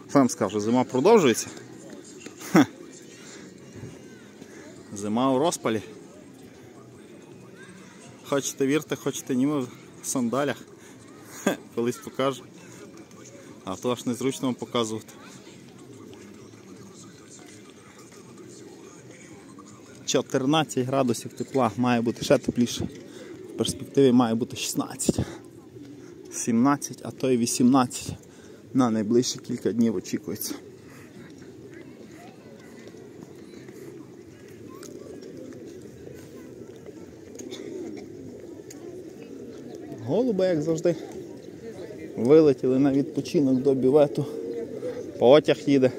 Сам скажу, зима продовжується. Ха. Зима у розпалі. Хочете вірте, хочете ні, в сандалях. Ха. Колись покажу. А то аж незручно вам показувати. 14 градусів тепла, має бути ще тепліше. В перспективі має бути 16, 17, а то й 18. На найближчі кілька днів очікується. Голуби, як завжди, вилетіли на відпочинок до бювету. Потяг їде.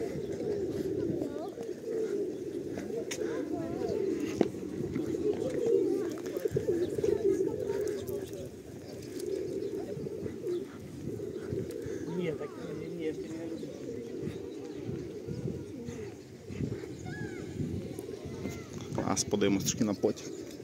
А подивимось трошки на потяг.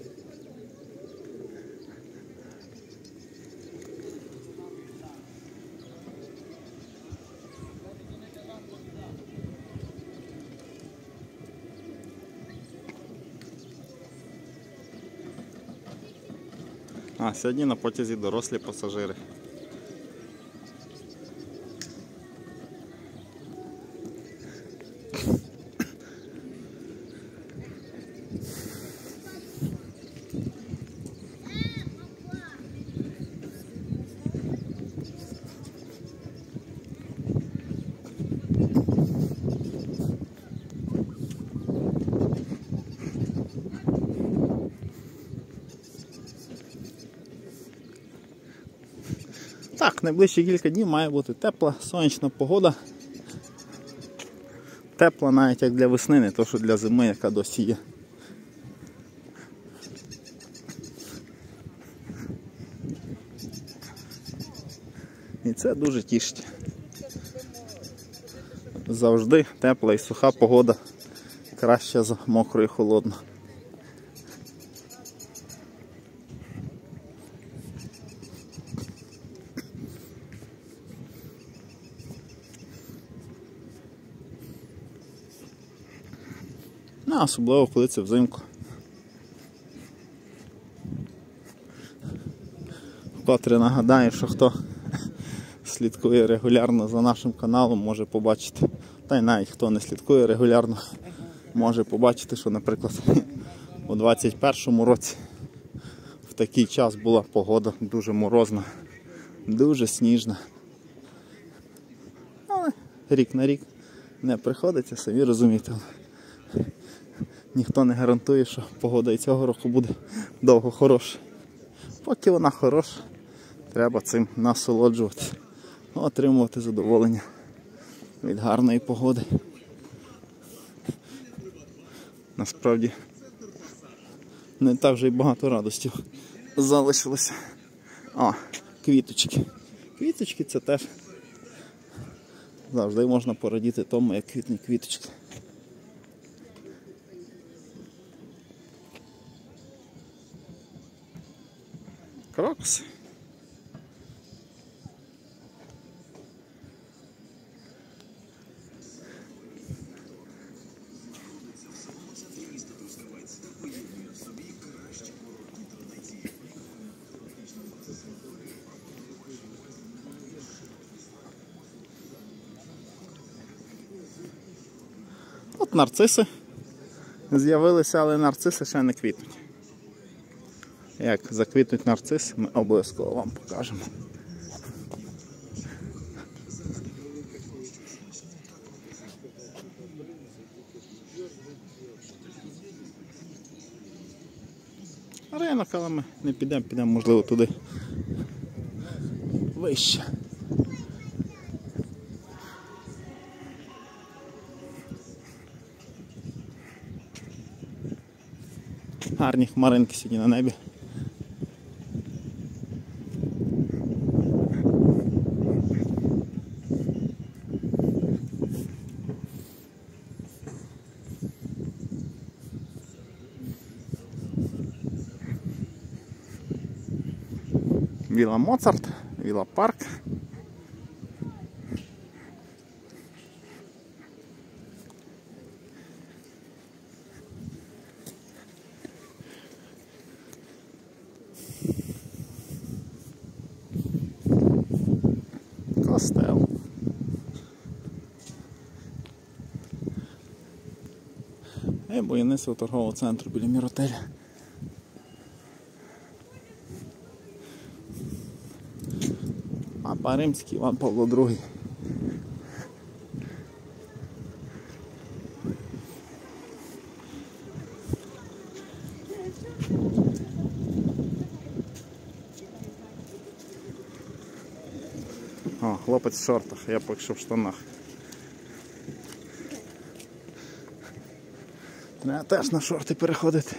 А сьогодні на потязі дорослі пасажири. Так, найближчі кілька днів має бути тепла, сонячна погода. Тепла навіть як для весни, не то що для зими, яка досі є. І це дуже тішить. Завжди тепла і суха погода краще за мокру і холодну. Ну, особливо коли це взимку. Вкотре нагадаю, що хто слідкує регулярно за нашим каналом, може побачити, та й навіть хто не слідкує регулярно, може побачити, що, наприклад, у 2021 році в такий час була погода дуже морозна, дуже сніжна. Але рік на рік не приходиться, самі розумієте. Ніхто не гарантує, що погода і цього року буде довго хороша. Поки вона хороша, треба цим насолоджуватися, отримувати задоволення від гарної погоди. Насправді, не так вже й багато радостів залишилося. О, квіточки. Квіточки це теж завжди можна порадіти тому, як квітнуть квіточки. Крокус. От нарциси з'явилися, але нарциси ще не квітнуть. Як заквітнуть нарцис, ми обов'язково вам покажемо. Ринок, але ми не підемо, підемо можливо туди вище. Гарні хмаринки сьогодні на небі. Вілла Моцарт, Вілла Парк. І будівництво торгового центру біля Міротеля. Папа Римський, Іван Павло II. О, хлопець в шортах, я поки що в штанах. Треба теж на шорти переходити.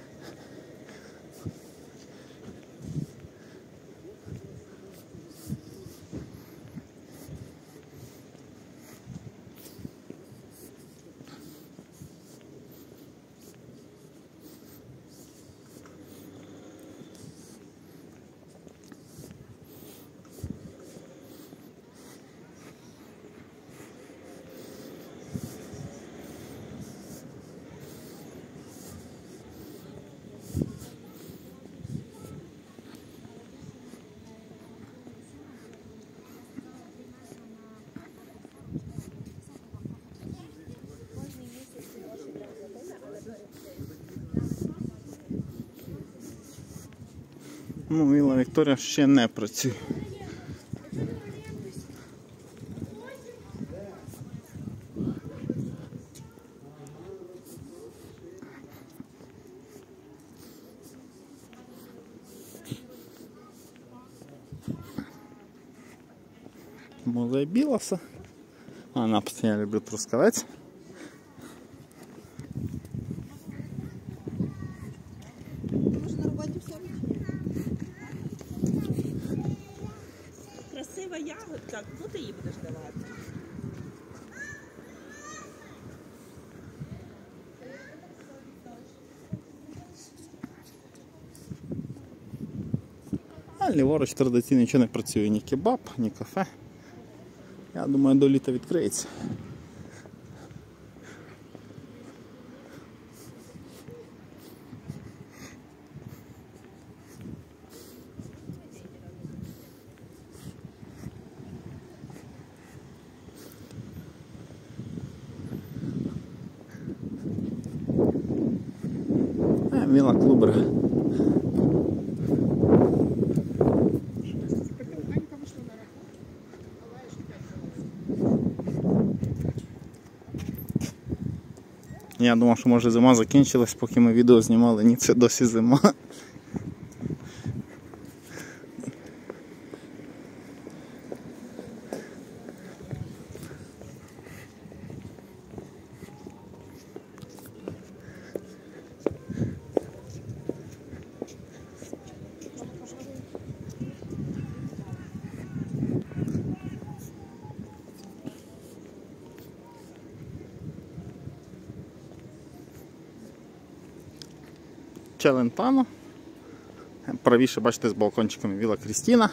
Ну, Вілла Вікторія ще не працює. Музей Білоса. А, напис я люблю Трускавець. Красива ягодка, куди ти її будеш давати? А ліворуч традиційно нічого не працює, ні кебаб, ні кафе. Я думаю, до літа відкриється. Вілла Клубер. Я думав, що може зима закінчилась, поки ми відео знімали. Ні, це досі зима. Челентано. Правіше, бачите, з балкончиками Вілла Крістіна.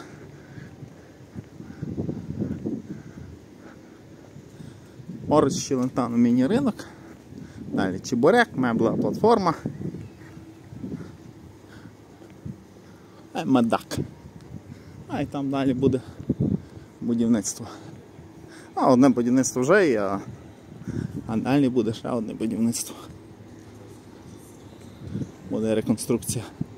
Поруч з Челентано міні-ринок. Далі Чебурек, меблева платформа. Медак. А і там далі буде будівництво. А одне будівництво вже є, а далі буде ще одне будівництво. Буде реконструкція.